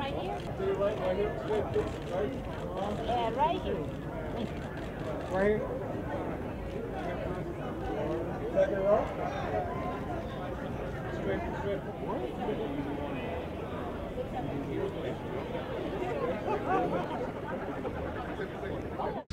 right here? Right here. Yeah, right here. Right here. Second row. Straight.